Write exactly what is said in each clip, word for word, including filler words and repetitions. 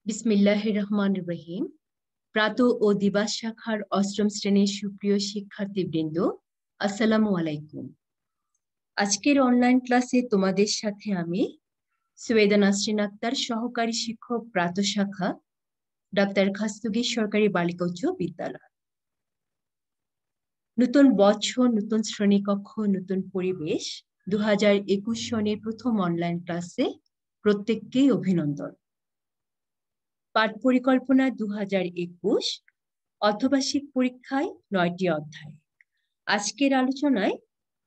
বিসমিল্লাহির রহমানির রহিম। প্রাতঃ ও দিবাস শাখার অষ্টম শ্রেণীর সুপ্রিয় শিক্ষার্থীবৃন্দ, আসসালামু আলাইকুম। আজকের অনলাইন ক্লাসে তোমাদের সাথে আমি সৈয়দা নাসরিন আক্তার, সহকারী শিক্ষক, প্রাতঃ শাখা, ডাক্তার খাস্তগি সরকারি বালিকা উচ্চ বিদ্যালয়। নতুন বছর, নতুন শ্রেণীকক্ষ, নতুন পরিবেশ, দু হাজার একুশ সনের প্রথম অনলাইন ক্লাসে প্রত্যেককেই অভিনন্দন। পাঠ পরিকল্পনা দু হাজার একুশ, অর্ধবার্ষিক পরীক্ষায় নয়টি অধ্যায়। আজকের আলোচনায়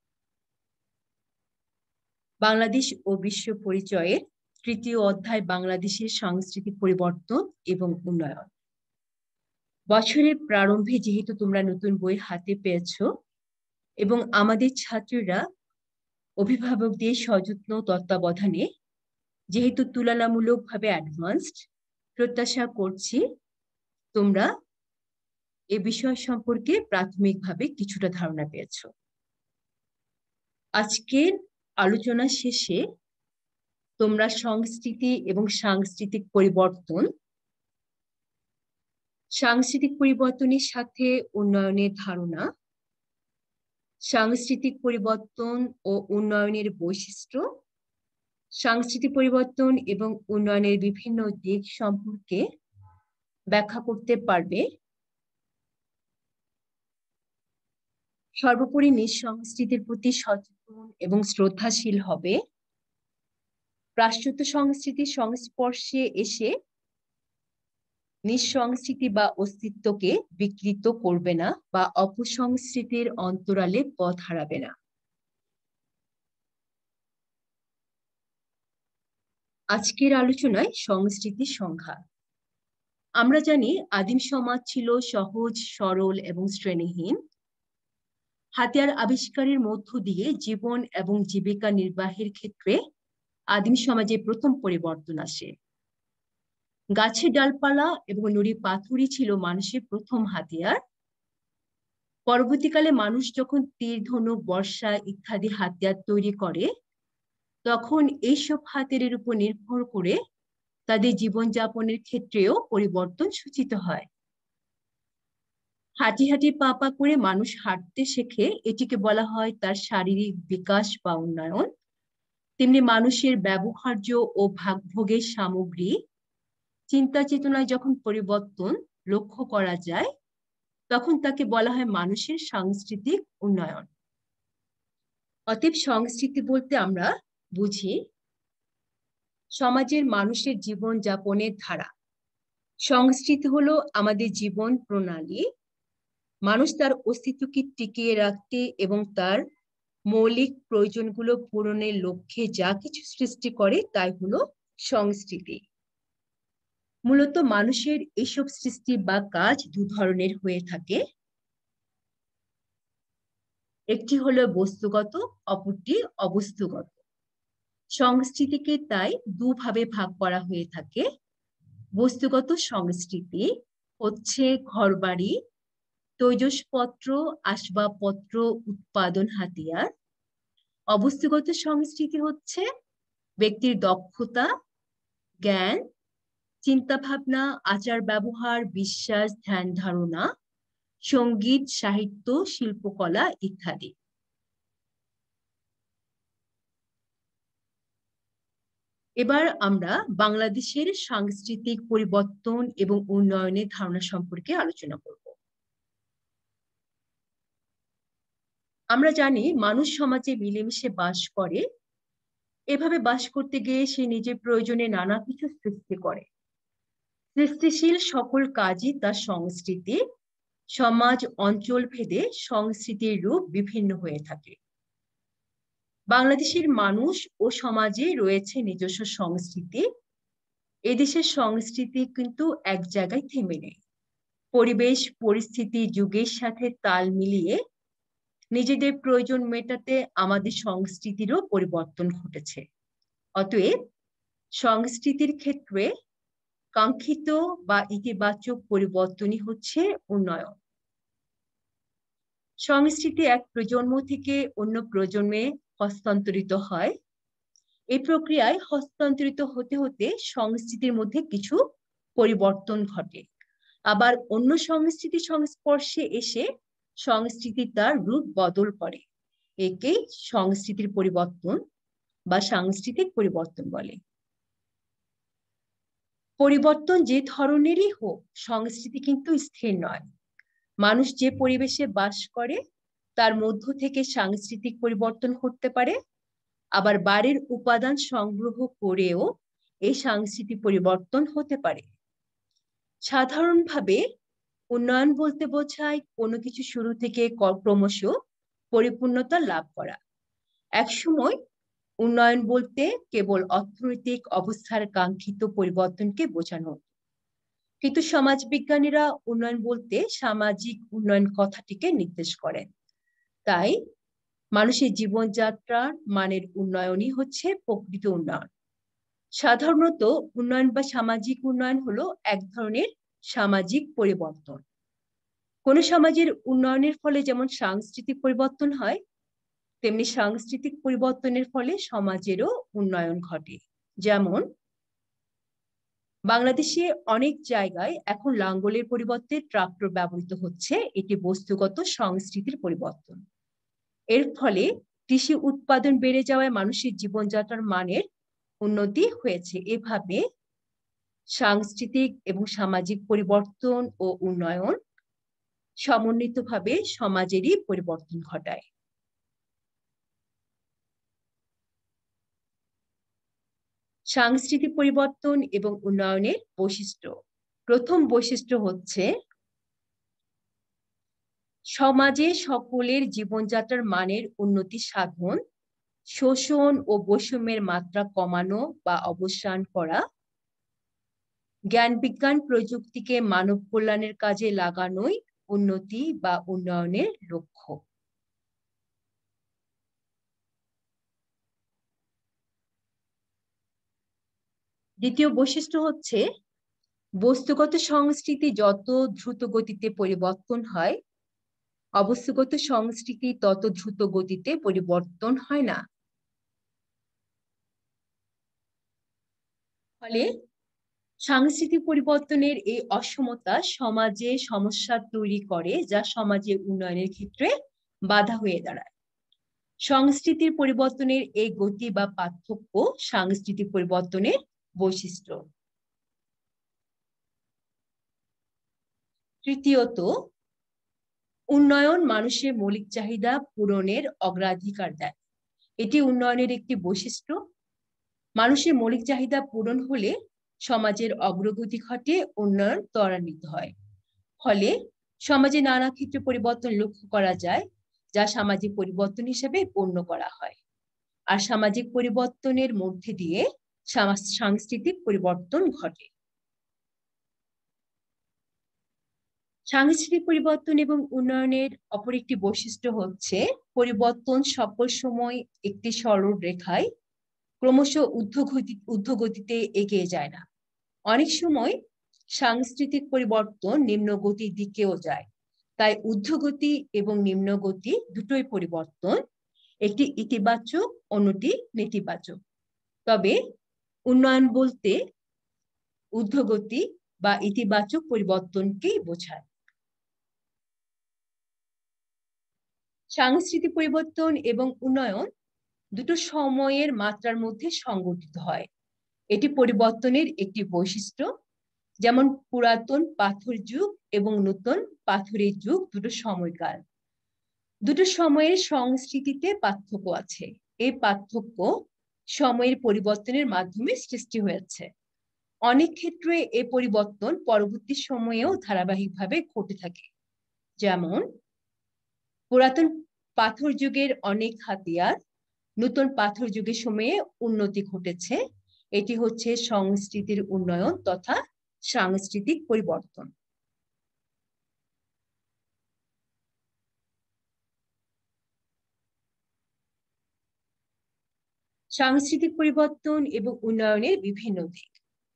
বাংলাদেশ ও বিশ্ব পরিচয়ের তৃতীয় অধ্যায়, বাংলাদেশের সাংস্কৃতিক পরিবর্তন এবং উন্নয়ন। বছরের প্রারম্ভে যেহেতু তোমরা নতুন বই হাতে পেয়েছো এবং আমাদের ছাত্রীরা অভিভাবকদের সযত্ন তত্ত্বাবধানে যেহেতু তুলনামূলকভাবে অ্যাডভান্সড, প্রত্যাশা করছি তোমরা এ বিষয় সম্পর্কে প্রাথমিকভাবে কিছুটা ধারণা পেয়েছ। আজকের আলোচনা শেষে তোমরা সংস্কৃতি এবং সাংস্কৃতিক পরিবর্তন, সাংস্কৃতিক পরিবর্তনের সাথে উন্নয়নের ধারণা, সাংস্কৃতিক পরিবর্তন ও উন্নয়নের বৈশিষ্ট্য, সাংস্কৃতিক পরিবর্তন এবং উন্নয়নের বিভিন্ন দিক সম্পর্কে ব্যাখ্যা করতে পারবে। সর্বোপরি নিজ সংস্কৃতির প্রতি সচেতন এবং শ্রদ্ধাশীল হবে। পাশ্চাত্য সংস্কৃতির সংস্পর্শে এসে নিজ সংস্কৃতি বা অস্তিত্বকে বিকৃত করবে না বা অপসংস্কৃতির অন্তরালে পথ হারাবে না। আজকের আলোচনায় সংস্কৃতির সংজ্ঞা। আমরা জানি আদিম সমাজ ছিল সহজ, সরল এবং শ্রেণীহীন। হাতিয়ার আবিষ্কারের মধ্য দিয়ে জীবন এবং জীবিকা নির্বাহের ক্ষেত্রে আদিম সমাজে প্রথম পরিবর্তন আসে। গাছের ডালপালা এবং নুড়ি পাথরই ছিল মানুষের প্রথম হাতিয়ার। পরবর্তীকালে মানুষ যখন তীর, ধনুক, বর্ষা ইত্যাদি হাতিয়ার তৈরি করে, তখন এইসব হাতিয়ারের উপর নির্ভর করে তাদের জীবনযাপনের ক্ষেত্রেও পরিবর্তন সূচিত হয়। হাঁটি হাঁটি পা পা করে মানুষ হাঁটতে শেখে, এটিকে বলা হয় তার শারীরিক বিকাশ বা উন্নয়ন। তেমনি মানুষের ব্যবহার্য ও ভাগভোগের সামগ্রী, চিন্তা চেতনায় যখন পরিবর্তন লক্ষ্য করা যায়, তখন তাকে বলা হয় মানুষের সাংস্কৃতিক উন্নয়ন। অতএব সংস্কৃতি বলতে আমরা বুঝি সমাজের মানুষের জীবন যাপনের ধারা। সংস্কৃতি হলো আমাদের জীবন প্রণালী। মানুষ তার অস্তিত্বকে টিকিয়ে রাখতে এবং তার মৌলিক প্রয়োজনগুলো পূরণের লক্ষ্যে যা কিছু সৃষ্টি করে তাই হলো সংস্কৃতি। মূলত মানুষের এইসব সৃষ্টি বা কাজ দু ধরনের হয়ে থাকে। একটি হলো বস্তুগত, অপরটি অবস্তুগত। সংস্কৃতিকে তাই দুভাবে ভাগ করা হয়ে থাকে। বস্তুগত সংস্কৃতি হচ্ছে ঘরবাড়ি, তৈজসপত্র, আসবাবপত্র, উৎপাদন হাতিয়ার। অবস্তুগত সংস্কৃতি হচ্ছে ব্যক্তির দক্ষতা, জ্ঞান, চিন্তা ভাবনা, আচার ব্যবহার, বিশ্বাস, ধ্যান ধারণা, সঙ্গীত, সাহিত্য, শিল্পকলা ইত্যাদি। এবার আমরা বাংলাদেশের সাংস্কৃতিক পরিবর্তন এবং উন্নয়নের ধারণা সম্পর্কে আলোচনা করব। আমরা জানি মানুষ সমাজে মিলেমিশে বাস করে। এভাবে বাস করতে গিয়ে সে নিজের প্রয়োজনে নানা কিছু সৃষ্টি করে। সৃষ্টিশীল সকল কাজই তার সংস্কৃতি। সমাজ অঞ্চল ভেদে সংস্কৃতির রূপ বিভিন্ন হয়ে থাকে। বাংলাদেশের মানুষ ও সমাজে রয়েছে নিজস্ব সংস্কৃতি। এদেশের সংস্কৃতি কিন্তু এক জায়গায় থেমে নেই। পরিবেশ, পরিস্থিতি, যুগের সাথে তাল মিলিয়ে নিজেদের প্রয়োজন মেটাতে আমাদের সংস্কৃতিরও পরিবর্তন ঘটেছে। অতএব সংস্কৃতির ক্ষেত্রে কাঙ্ক্ষিত বা ইতিবাচক পরিবর্তনই হচ্ছে উন্নয়ন। সংস্কৃতি এক প্রজন্ম থেকে অন্য প্রজন্মে হস্তান্তরিত হয়। এই প্রক্রিয়ায় হস্তান্তরিত হতে হতে সংস্কৃতির মধ্যে কিছু পরিবর্তন ঘটে, আবার অন্য সংস্কৃতির সংস্পর্শে এসে সংস্কৃতি তার রূপ বদল করে। একেই সংস্কৃতির পরিবর্তন বা সাংস্কৃতিক পরিবর্তন বলে। পরিবর্তন যে ধরনেরই হোক, সংস্কৃতি কিন্তু স্থির নয়। মানুষ যে পরিবেশে বাস করে তার মধ্য থেকে সাংস্কৃতিক পরিবর্তন ঘটতে পারে, আবার বাড়ির উপাদান সংগ্রহ করেও এই সাংস্কৃতিক পরিবর্তন হতে পারে। সাধারণভাবে উন্নয়ন বলতে বোঝায় কোনো কিছু শুরু থেকে ক্রমশ পরিপূর্ণতা লাভ করা। একসময় উন্নয়ন বলতে কেবল অর্থনৈতিক অবস্থার কাঙ্ক্ষিত পরিবর্তনকে বোঝানো, কিন্তু সমাজবিজ্ঞানীরা উন্নয়ন বলতে সামাজিক উন্নয়ন কথাটিকে নির্দেশ করেন। তাই মানুষের জীবনযাত্রার মানের উন্নয়নই হচ্ছে প্রকৃত উন্নয়ন। সাধারণত উন্নয়ন বা সামাজিক উন্নয়ন হলো এক ধরনের সামাজিক পরিবর্তন। কোন সমাজের উন্নয়নের ফলে যেমন সাংস্কৃতিক পরিবর্তন হয়, তেমনি সাংস্কৃতিক পরিবর্তনের ফলে সমাজেরও উন্নয়ন ঘটে। যেমন বাংলাদেশে অনেক জায়গায় এখন লাঙ্গলের পরিবর্তে ট্রাক্টর ব্যবহৃত হচ্ছে, এটি বস্তুগত সংস্কৃতির পরিবর্তন। এর ফলে কৃষি উৎপাদন বেড়ে যাওয়ায় মানুষের জীবনযাত্রার মানের উন্নতি হয়েছে। এভাবে সাংস্কৃতিক এবং সামাজিক পরিবর্তন ও উন্নয়ন সমন্বিতভাবে সমাজেরই পরিবর্তন ঘটায়। সাংস্কৃতিক পরিবর্তন এবং উন্নয়নের বৈশিষ্ট্য। প্রথম বৈশিষ্ট্য হচ্ছে সমাজে সকলের জীবনযাত্রার মানের উন্নতি সাধন, শোষণ ও বৈষম্যের মাত্রা কমানো বা অবসান করা, জ্ঞান বিজ্ঞান প্রযুক্তিকে মানব কল্যাণের কাজে লাগানোই উন্নতি বা উন্নয়নের লক্ষ্য। দ্বিতীয় বৈশিষ্ট্য হচ্ছে বস্তুগত সংস্কৃতি যত দ্রুত গতিতে পরিবর্তন হয়, অবস্থাগত সংস্কৃতি তত দ্রুত গতিতে পরিবর্তন হয় না। ফলে সাংস্কৃতিক পরিবর্তনের এই অসমতা সমাজে সমস্যা তৈরি করে, যা সমাজে উন্নয়নের ক্ষেত্রে বাধা হয়ে দাঁড়ায়। সংস্কৃতির পরিবর্তনের এই গতি বা পার্থক্য সাংস্কৃতিক পরিবর্তনের বৈশিষ্ট্য। তৃতীয়ত, উন্নয়ন মানুষের মৌলিক চাহিদা পূরণের অগ্রাধিকার দেয়। এটি উন্নয়নের একটি বৈশিষ্ট্য। মানুষের মৌলিক চাহিদা পূরণ হলে সমাজের অগ্রগতি ঘটে, উন্নয়ন ত্বরান্বিত হয়। ফলে সমাজে নানা ক্ষেত্রে পরিবর্তন লক্ষ্য করা যায়, যা সামাজিক পরিবর্তন হিসেবে গণ্য করা হয়। আর সামাজিক পরিবর্তনের মধ্যে দিয়ে সাংস্কৃতিক পরিবর্তন ঘটে। সাংস্কৃতিক পরিবর্তন এবং উন্নয়নের অপর একটি বৈশিষ্ট্য হচ্ছে পরিবর্তন সকল সময় একটি সরল রেখায় ক্রমশ ঊর্ধ্বগতি ঊর্ধ্বগতিতে এগিয়ে যায় না। অনেক সময় সাংস্কৃতিক পরিবর্তন নিম্নগতির দিকেও যায়। তাই ঊর্ধ্বগতি এবং নিম্নগতি দুটোই পরিবর্তন, একটি ইতিবাচক, অন্যটি নেতিবাচক। তবে উন্নয়ন বলতে ঊর্ধ্বগতি বা ইতিবাচক পরিবর্তনকেই বোঝায়। সাংস্কৃতিক পরিবর্তন এবং উন্নয়ন দুটো সময়ের মাত্রার মধ্যে সংঘটিত হয়। এটি পরিবর্তনের একটি বৈশিষ্ট্য। যেমন পুরাতন পাথর যুগ এবং নতুন পাথরের যুগ দুটো সময়কাল। দুটো সময়ের সংস্কৃতিতে পার্থক্য আছে। এই পার্থক্য সময়ের পরিবর্তনের মাধ্যমে সৃষ্টি হয়েছে। অনেক ক্ষেত্রে এই পরিবর্তন পরবর্তী সময়েও ধারাবাহিকভাবে ঘটে থাকে। যেমন পুরাতন পাথর যুগের অনেক হাতিয়ার নতুন পাথর যুগের সময়ে উন্নতি ঘটেছে। এটি হচ্ছে সংস্কৃতির উন্নয়ন তথা সাংস্কৃতিক পরিবর্তন। সাংস্কৃতিক পরিবর্তন এবং উন্নয়নের বিভিন্ন দিক।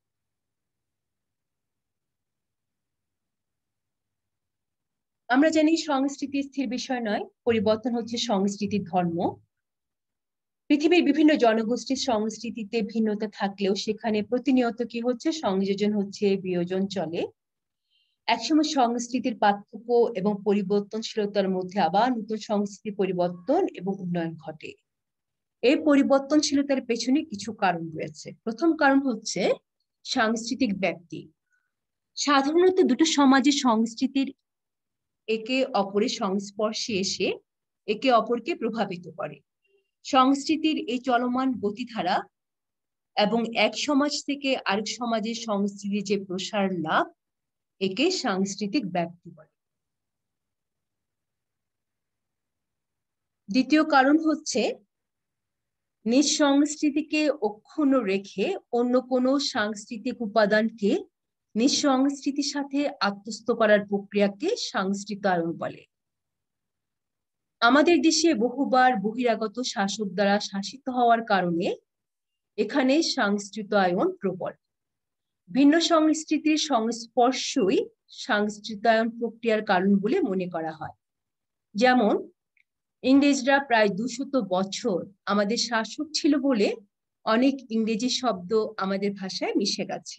আমরা জানি সংস্কৃতি স্থির বিষয় নয়, পরিবর্তন হচ্ছে সংস্কৃতির ধর্ম। পৃথিবীর বিভিন্ন জনগোষ্ঠীর সংস্কৃতিতে ভিন্নতা থাকলেও সেখানে প্রতিনিয়ত কি হচ্ছে, সংযোজন হচ্ছে, বিয়োজন চলে। একসময় সংস্কৃতির পার্থক্য এবং পরিবর্তনশীলতার মধ্যে আবার নতুন সংস্কৃতি পরিবর্তন এবং উন্নয়ন ঘটে। এই পরিবর্তনশীলতার পেছনে কিছু কারণ রয়েছে। প্রথম কারণ হচ্ছে সাংস্কৃতিক ব্যাপ্তি। সাধারণত দুটো সমাজের সংস্কৃতির একে অপরের সংস্পর্শে এসে একে অপরকে প্রভাবিত করে। সংস্কৃতির এই চলমান গতিধারা এবং এক সমাজ থেকে আরেক সমাজের সংস্কৃতির যে প্রসার লাভ, একে সাংস্কৃতিক ব্যাপ্তি বলে। দ্বিতীয় কারণ হচ্ছে নিজ সংস্কৃতিকে অক্ষুণ্ণ রেখে অন্য কোনো সাংস্কৃতিক উপাদানকে নিজ সংস্কৃতির সাথে আত্মস্থ করার প্রক্রিয়াকে সাংস্কৃতায়ন বলে। আমাদের দেশে বহুবার বহিরাগত শাসক দ্বারা শাসিত হওয়ার কারণে এখানে সাংস্কৃতায়ন প্রবল। ভিন্ন সংস্কৃতির সংস্পর্শই সাংস্কৃতায়ন প্রক্রিয়ার কারণ বলে মনে করা হয়। যেমন ইংরেজরা প্রায় দুশত বছর আমাদের শাসক ছিল বলে অনেক ইংরেজি শব্দ আমাদের ভাষায় মিশে গেছে।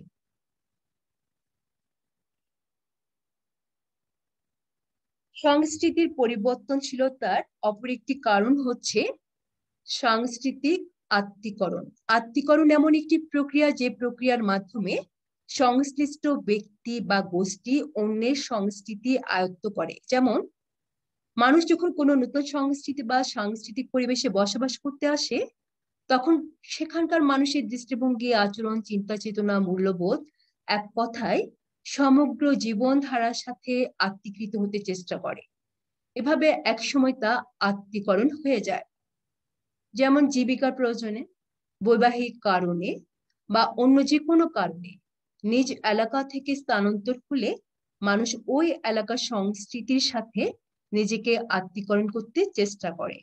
সংস্কৃতির পরিবর্তনশীলতার অপর একটি কারণ হচ্ছে সাংস্কৃতিক আত্মীকরণ। আত্মীকরণ এমন একটি প্রক্রিয়া যে প্রক্রিয়ার মাধ্যমে সংশ্লিষ্ট ব্যক্তি বা গোষ্ঠী অন্যের সংস্কৃতি আয়ত্ত করে। যেমন মানুষ যখন কোনো নতুন সংস্কৃতি বা সাংস্কৃতিক পরিবেশে বসবাস করতে আসে, তখন সেখানকার মানুষের দৃষ্টিভঙ্গি, আচরণ, চিন্তা চেতনা, মূল্যবোধ এক কথায় সমগ্র জীবনধারার সাথে আত্মীকৃত হতে চেষ্টা করে। এভাবে একসময় তা আত্মীকরণ হয়ে যায়। যেমন জীবিকার প্রয়োজনে, বৈবাহিক কারণে বা অন্য যে কোনো কারণে নিজ এলাকা থেকে স্থানান্তর হলে মানুষ ওই এলাকার সংস্কৃতির সাথে নিজেকে আত্মীকরণ করতে চেষ্টা করে।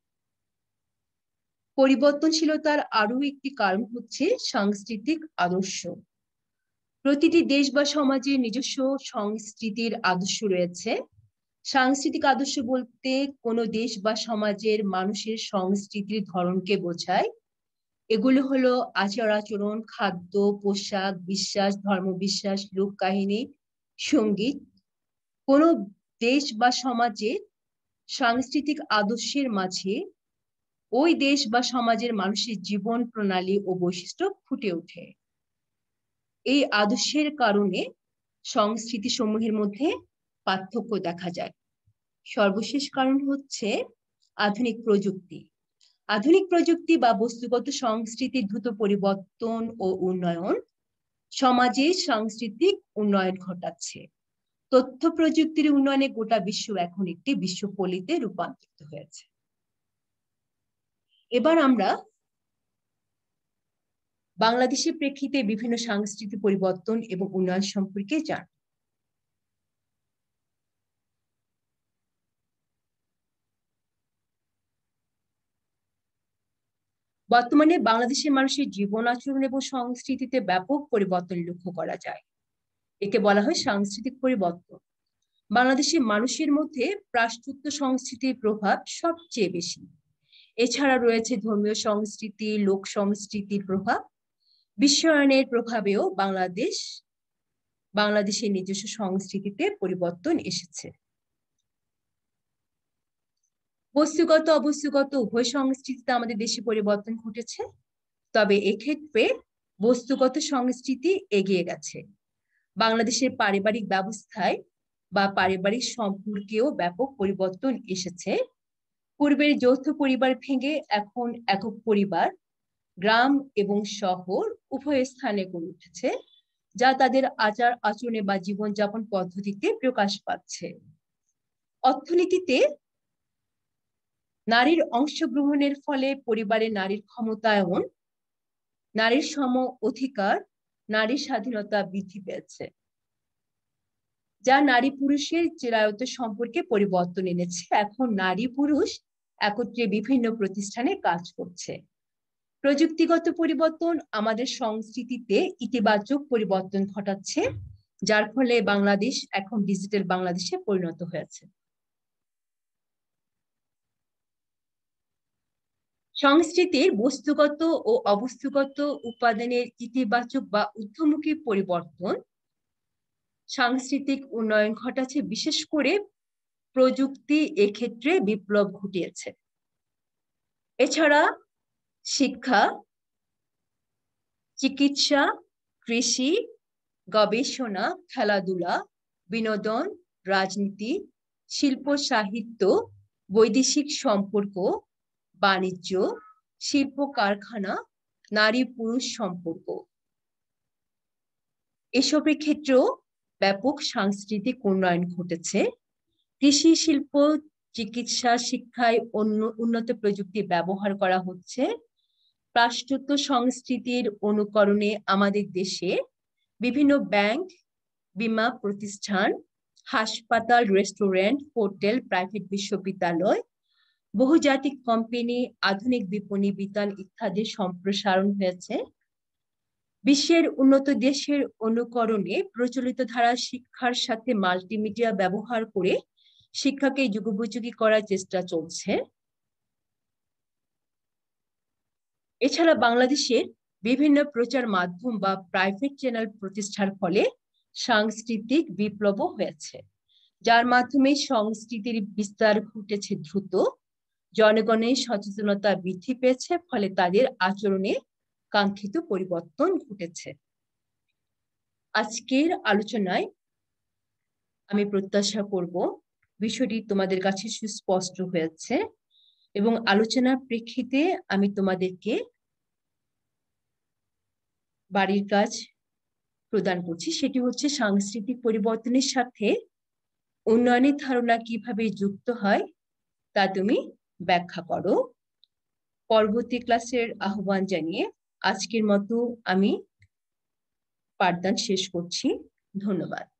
পরিবর্তনশীলতার আরো একটি কারণ হচ্ছে সাংস্কৃতিক আদর্শ। প্রতিটি দেশ বা সমাজের নিজস্ব সংস্কৃতির আদর্শ রয়েছে। সাংস্কৃতিক আদর্শ বলতে কোনো দেশ বা সমাজের মানুষের সংস্কৃতির ধরনকে বোঝায়। এগুলো হলো আচার আচরণ, খাদ্য, পোশাক, বিশ্বাস, ধর্মবিশ্বাস, লোককাহিনী, সঙ্গীত। কোনো দেশ বা সমাজের সাংস্কৃতিক আদর্শের মাঝে ওই দেশ বা সমাজের মানুষের জীবন প্রণালী ও বৈশিষ্ট্য ফুটে ওঠে। এই আদর্শের কারণে সংস্কৃতি সমূহের মধ্যে পার্থক্য দেখা যায়। সর্বশেষ কারণ হচ্ছে আধুনিক প্রযুক্তি। আধুনিক প্রযুক্তি বা বস্তুগত সংস্কৃতির দ্রুত পরিবর্তন ও উন্নয়ন সমাজে সাংস্কৃতিক উন্নয়ন ঘটাচ্ছে। তথ্য প্রযুক্তির উন্নয়নে গোটা বিশ্ব এখন একটি বিশ্বপল্লীতে রূপান্তরিত হয়েছে। এবার আমরা বাংলাদেশের প্রেক্ষিতে বিভিন্ন সাংস্কৃতিক পরিবর্তন এবং উন্নয়ন সম্পর্কে জানব। বর্তমানে বাংলাদেশের মানুষের জীবন আচরণ এবং সংস্কৃতিতে ব্যাপক পরিবর্তন লক্ষ্য করা যায়। একে বলা হয় সাংস্কৃতিক পরিবর্তন। বাংলাদেশের মানুষের মধ্যে পাশ্চাত্য সংস্কৃতির প্রভাব সবচেয়ে বেশি। এছাড়া রয়েছে ধর্মীয় সংস্কৃতি, লোক সংস্কৃতির প্রভাব। বিশ্বায়নের প্রভাবেও বাংলাদেশ বাংলাদেশের নিজস্ব সংস্কৃতিতে পরিবর্তন এসেছে। বস্তুগত অবস্তুগত উভয় সংস্কৃতিতে আমাদের দেশে পরিবর্তন ঘটেছে, তবে এক্ষেত্রে বস্তুগত সংস্কৃতি এগিয়ে গেছে। বাংলাদেশের পারিবারিক ব্যবস্থায় বা পারিবারিক সম্পর্কেও ব্যাপক পরিবর্তন এসেছে। পূর্বের যৌথ পরিবার ভেঙে এখন একক পরিবার গ্রাম এবং শহর উভয় স্থানে গড়ে উঠেছে, যা তাদের আচার আচরণে বা জীবনযাপন পদ্ধতিতে প্রকাশ পাচ্ছে। অর্থনীতিতে নারীর অংশগ্রহণের ফলে পরিবারে নারীর ক্ষমতায়ন, নারীর সম অধিকার, নারীর স্বাধীনতা বৃদ্ধি পেয়েছে, যা নারী পুরুষের চিরায়ত সম্পর্কে পরিবর্তন এনেছে। এখন নারী পুরুষ একত্রে বিভিন্ন প্রতিষ্ঠানে কাজ করছে। প্রযুক্তিগত পরিবর্তন আমাদের সংস্কৃতিতে ইতিবাচক পরিবর্তন ঘটাচ্ছে, যার ফলে বাংলাদেশ এখন ডিজিটাল বাংলাদেশে পরিণত হয়েছে। সংস্কৃতির বস্তুগত ও অবস্তুগত উপাদানের ইতিবাচক বা ঊর্ধ্বমুখী পরিবর্তন সাংস্কৃতিক উন্নয়ন ঘটাচ্ছে, বিশেষ করে প্রযুক্তি এক্ষেত্রে বিপ্লব ঘটিয়েছে। এছাড়া শিক্ষা, চিকিৎসা, কৃষি, গবেষণা, খেলাধুলা, বিনোদন, রাজনীতি, শিল্প, সাহিত্য, বৈদেশিক সম্পর্ক, বাণিজ্য, শিল্প কারখানা, নারী পুরুষ সম্পর্ক, এসবের ক্ষেত্রেও ব্যাপক সাংস্কৃতিক উন্নয়ন ঘটেছে। কৃষি, শিল্প, চিকিৎসা, শিক্ষায় অন্য উন্নত প্রযুক্তি ব্যবহার করা হচ্ছে। পাশ্চাত্য সংস্কৃতির অনুকরণে আমাদের দেশে বিভিন্ন ব্যাংক, বীমা প্রতিষ্ঠান, হাসপাতাল, রেস্টুরেন্ট, হোটেল, প্রাইভেট বিশ্ববিদ্যালয়, বহুজাতিক কোম্পানি, আধুনিক বিপণী বিতান ইত্যাদির সম্প্রসারণ হয়েছে। বিশ্বের উন্নত দেশের অনুকরণে প্রচলিত ধারা শিক্ষার সাথে মাল্টিমিডিয়া ব্যবহার করে শিক্ষাকে যুগোপযোগী করার চেষ্টা চলছে। এছাড়া বাংলাদেশের বিভিন্ন প্রচার মাধ্যম বা প্রাইভেট চ্যানেল প্রতিষ্ঠার ফলে সাংস্কৃতিক বিপ্লব হয়েছে, যার মাধ্যমে সংস্কৃতির বিস্তার ঘটেছে দ্রুত, জনগণের সচেতনতা বৃদ্ধি পেয়েছে, ফলে তাদের আচরণে কাঙ্ক্ষিত পরিবর্তন ঘটেছে। আজকের আলোচনায় আমি প্রত্যাশা করব বিষয়টি তোমাদের কাছে সুস্পষ্ট হয়েছে এবং আলোচনার প্রেক্ষিতে আমি তোমাদেরকে বাড়ির কাজ প্রদান করছি, সেটি হচ্ছে সাংস্কৃতিক পরিবর্তনের সাথে উন্নয়নের ধারণা কিভাবে যুক্ত হয় তা তুমি ব্যাখ্যা করো। পরবর্তী ক্লাসের আহ্বান জানিয়ে আজকের মতো আমি পাঠদান শেষ করছি। ধন্যবাদ।